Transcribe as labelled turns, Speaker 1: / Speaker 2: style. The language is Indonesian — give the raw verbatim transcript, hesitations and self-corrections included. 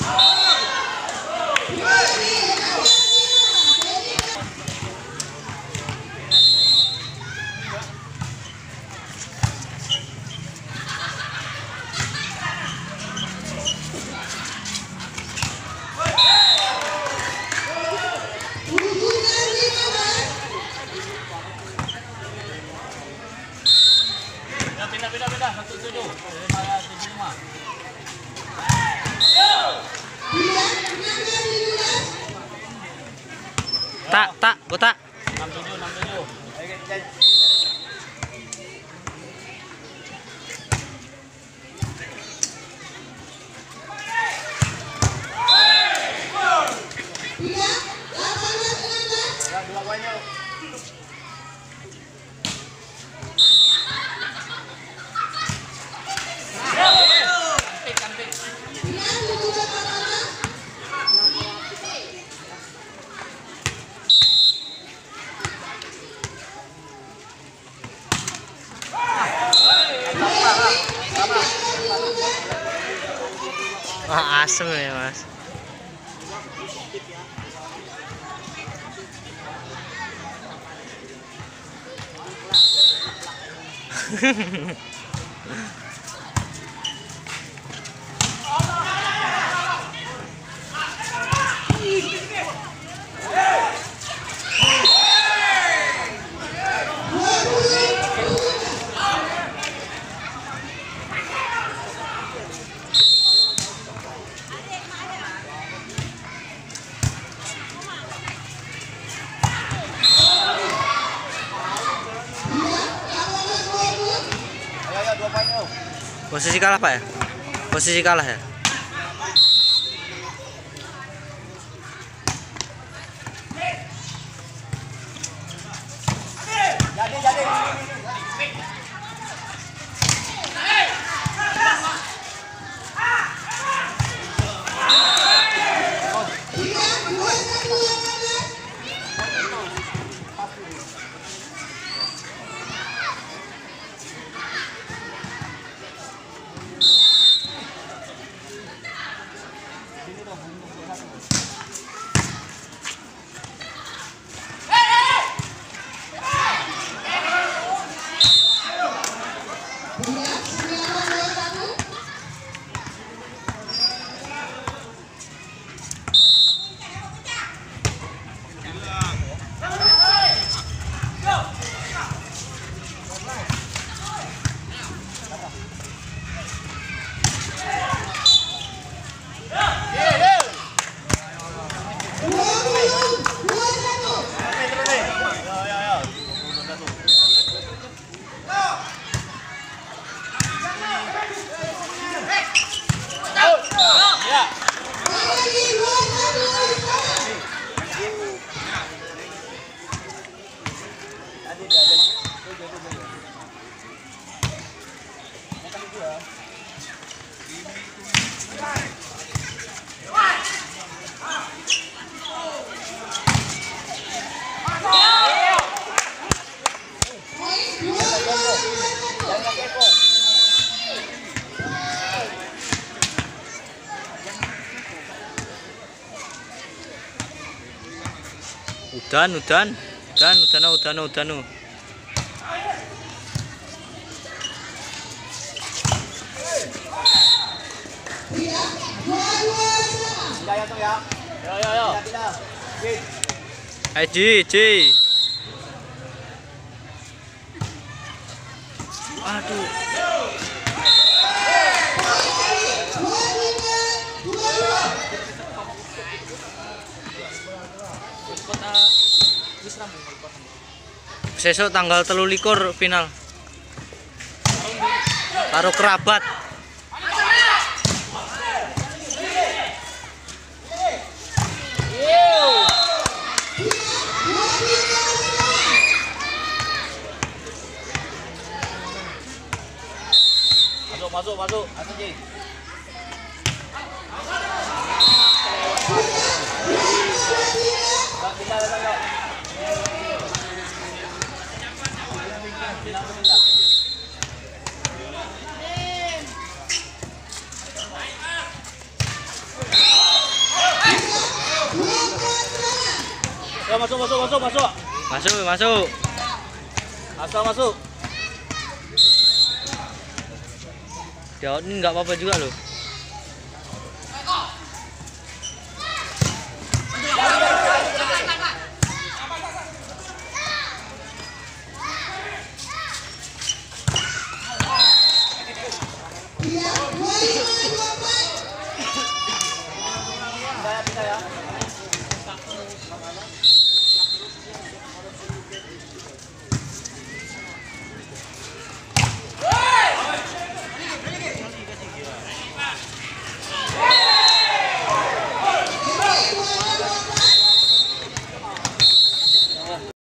Speaker 1: Pindah-pindah satu tujuh daripada tujuh lima.
Speaker 2: Tak, tak, botak.
Speaker 1: enam tujuh, enam tujuh. Dua banyak.
Speaker 2: Wah, asem ya, Mas. Posisi kalah, Pak ya? Posisi kalah ya?
Speaker 1: Jadi, jadi.
Speaker 2: Udan, udan, udan, udan, udan, udan.
Speaker 1: Ya, ya, ya. Yo, yo, yo.
Speaker 2: Hai, Ji, Ji. Aduh. Besok tanggal telu likur final karo kerabat.
Speaker 1: Masuk, masuk, masuk. Masuk, Ji. Pindah, pindah, pindah. Pindah, pindah. Asal masuk, masuk, masuk, masuk.
Speaker 2: Masuk, masuk.
Speaker 1: Asal masuk.
Speaker 2: Dia ini nggak apa-apa juga loh.